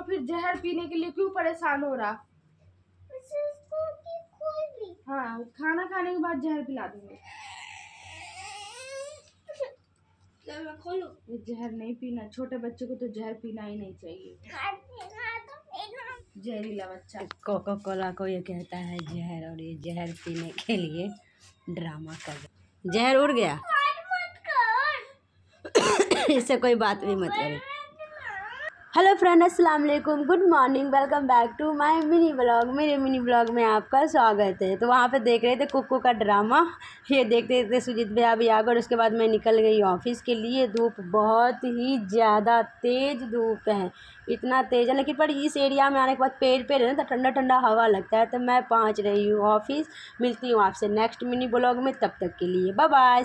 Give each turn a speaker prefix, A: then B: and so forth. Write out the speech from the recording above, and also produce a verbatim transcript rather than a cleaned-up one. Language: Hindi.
A: फिर जहर पीने के लिए क्यों परेशान हो रहा? हाँ, खाना खाने के बाद जहर पिला दूंगी। खोलो। ये जहर नहीं पीना, छोटे बच्चे को तो जहर पीना ही नहीं चाहिए। जहरीला बच्चा। कोका कोला को ये कहता है जहर, और ये जहर पीने के लिए ड्रामा कर। जहर उड़ गया। इससे कोई बात भी मत करें। हेलो फ्रेंड, अस्सलाम वालेकुम, good morning, welcome back to my mini blog. मेरे मिनी ब्लॉग में आपका स्वागत है। तो वहाँ पे देख रहे थे कुक्कू का ड्रामा, ये देखते देखते सुजीत भैया भी आ गए और उसके बाद मैं निकल गई ऑफिस के लिए। धूप बहुत ही ज़्यादा तेज़ धूप है, इतना तेज़ है, लेकिन पर इस एरिया में आने के बाद पेड़ पेड़ है ना, तो ठंडा ठंडा हवा लगता है। तो मैं पहुँच रही हूँ ऑफिस। मिलती हूँ आपसे नेक्स्ट मिनी ब्लॉग में, तब तक के लिए बाय बाय।